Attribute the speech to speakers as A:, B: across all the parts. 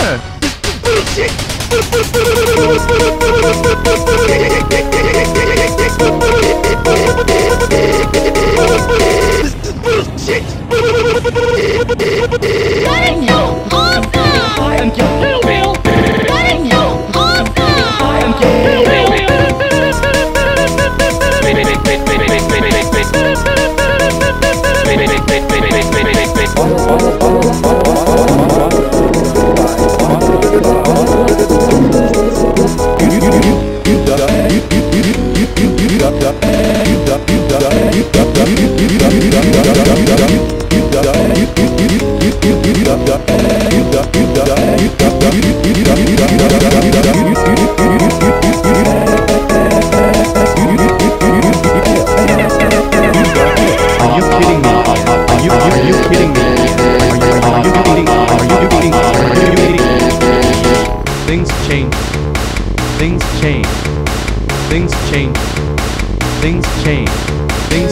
A: Bullshit!
B: That is so awesome! I am Kill Bill! That is so awesome! I am Kill Bill!
C: Things change. Things change. Things change. Things change. Things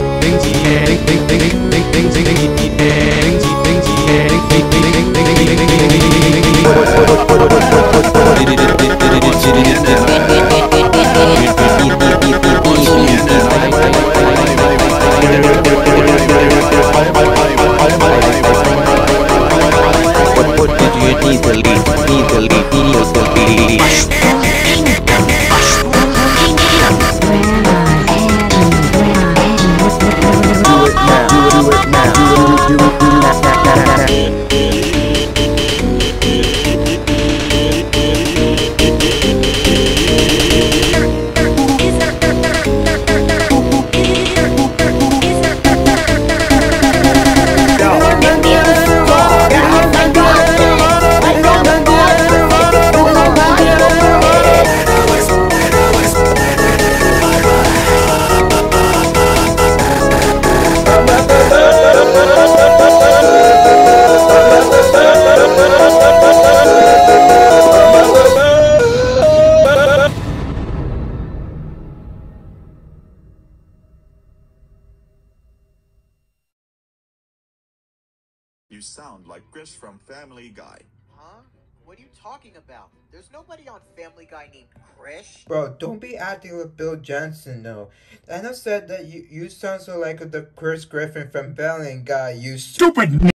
D: You sound like Chris from Family Guy.
E: Huh? What are you talking about? There's nobody on Family Guy named Chris.
F: Bro, don't be acting like Bill Johnson, though. Anna said that you sound so like the Chris Griffin from Valentine, you stupid